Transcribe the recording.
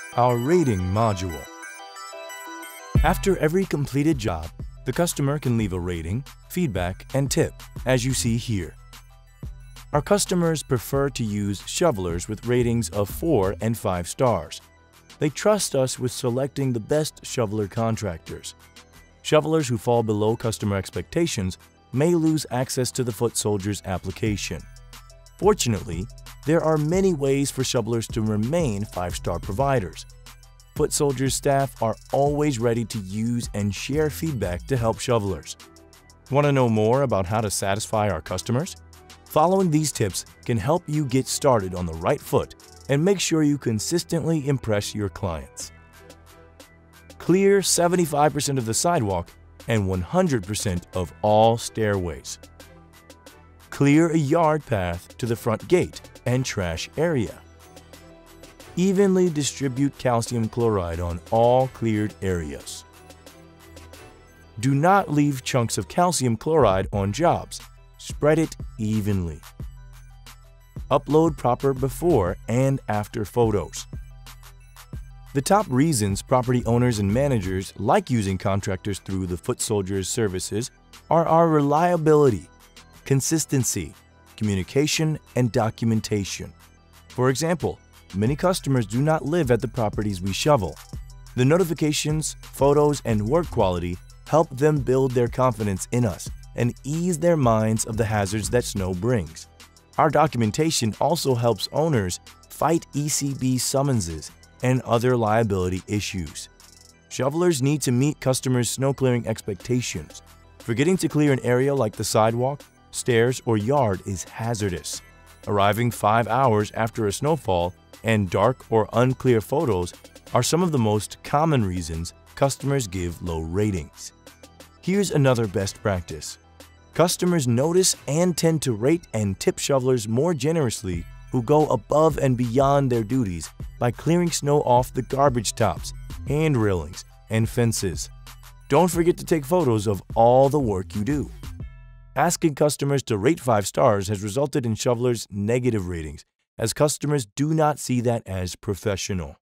Our rating module. After every completed job, the customer can leave a rating, feedback, and tip, as you see here. Our customers prefer to use shovelers with ratings of 4 and 5 stars. They trust us with selecting the best shoveler contractors. Shovelers who fall below customer expectations may lose access to the Foot Soldiers application. Fortunately, there are many ways for shovelers to remain 5-star providers. Foot Soldiers staff are always ready to use and share feedback to help shovelers. Want to know more about how to satisfy our customers? Following these tips can help you get started on the right foot and make sure you consistently impress your clients. Clear 75% of the sidewalk and 100% of all stairways. Clear a yard path to the front gate and trash area. Evenly distribute calcium chloride on all cleared areas. Do not leave chunks of calcium chloride on jobs. Spread it evenly. Upload proper before and after photos. The top reasons property owners and managers like using contractors through the Foot Soldiers services are our reliability, consistency, communication, and documentation. For example, many customers do not live at the properties we shovel. The notifications, photos, and work quality help them build their confidence in us and ease their minds of the hazards that snow brings. Our documentation also helps owners fight ECB summonses and other liability issues. Shovelers need to meet customers' snow clearing expectations. Forgetting to clear an area like the sidewalk, stairs, or yard is hazardous. Arriving 5 hours after a snowfall and dark or unclear photos are some of the most common reasons customers give low ratings. Here's another best practice. Customers notice and tend to rate and tip shovelers more generously who go above and beyond their duties by clearing snow off the garbage tops, hand railings, and fences. Don't forget to take photos of all the work you do. Asking customers to rate 5 stars has resulted in shovelers' negative ratings, as customers do not see that as professional.